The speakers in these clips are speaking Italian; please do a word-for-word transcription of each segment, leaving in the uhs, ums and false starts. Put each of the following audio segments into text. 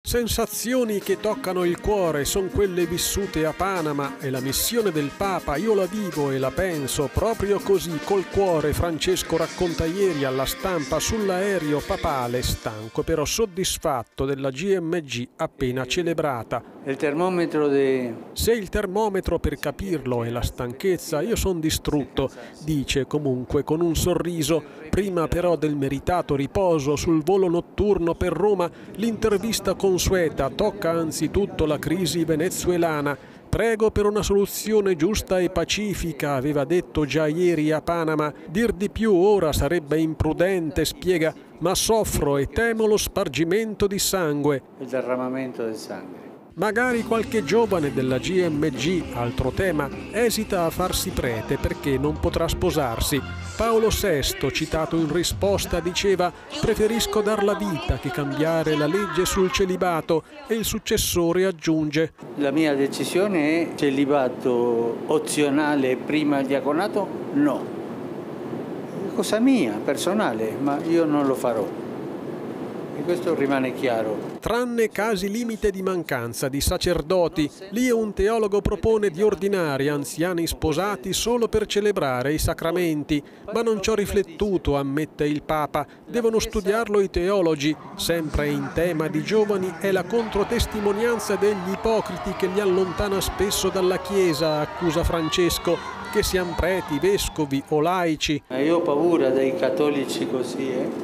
Sensazioni che toccano il cuore son quelle vissute a Panama e la missione del Papa io la vivo e la penso proprio così col cuore. Francesco racconta ieri alla stampa sull'aereo papale, stanco però soddisfatto della G M G appena celebrata. Il termometro de... Se il termometro per capirlo è la stanchezza, io son distrutto, dice comunque con un sorriso. Prima però del meritato riposo sul volo notturno per Roma, l'intervista consueta tocca anzitutto la crisi venezuelana. Prego per una soluzione giusta e pacifica, aveva detto già ieri a Panama. Dir di più ora sarebbe imprudente, spiega, ma soffro e temo lo spargimento di sangue. Il derramamento del sangue. Magari qualche giovane della G M G, altro tema, esita a farsi prete perché non potrà sposarsi. Paolo sesto, citato in risposta, diceva «Preferisco dar la vita che cambiare la legge sul celibato» e il successore aggiunge «La mia decisione è celibato opzionale prima il diaconato? No. È cosa mia, personale, ma io non lo farò». E questo rimane chiaro. Tranne casi limite di mancanza di sacerdoti, lì un teologo propone di ordinare anziani sposati solo per celebrare i sacramenti, ma non ci ho riflettuto, ammette il Papa, devono studiarlo i teologi. Sempre in tema di giovani è la controtestimonianza degli ipocriti che li allontana spesso dalla Chiesa, accusa Francesco, che siano preti, vescovi o laici. Io ho paura dei cattolici così, eh?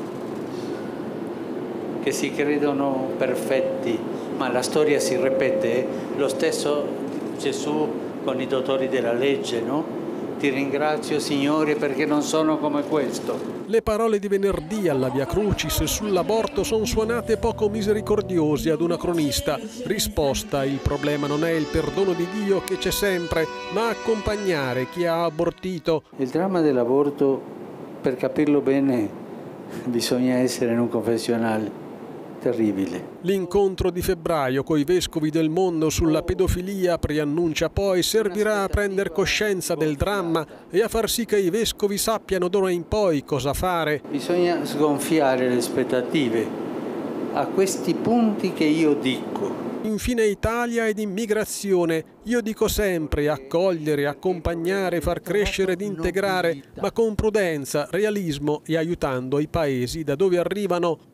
che si credono perfetti, ma la storia si ripete. Lo stesso Gesù con i dottori della legge, no? Ti ringrazio, Signore, perché non sono come questo. Le parole di venerdì alla Via Crucis sull'aborto sono suonate poco misericordiosi ad una cronista. Risposta: il problema non è il perdono di Dio che c'è sempre, ma accompagnare chi ha abortito. Il dramma dell'aborto, per capirlo bene, bisogna essere in un confessionale. Terribile. L'incontro di febbraio coi vescovi del mondo sulla pedofilia, preannuncia poi, servirà a prendere coscienza del dramma e a far sì che i vescovi sappiano d'ora in poi cosa fare. Bisogna sgonfiare le aspettative a questi punti che io dico. Infine Italia ed immigrazione. Io dico sempre accogliere, accompagnare, far crescere ed integrare, ma con prudenza, realismo e aiutando i paesi da dove arrivano.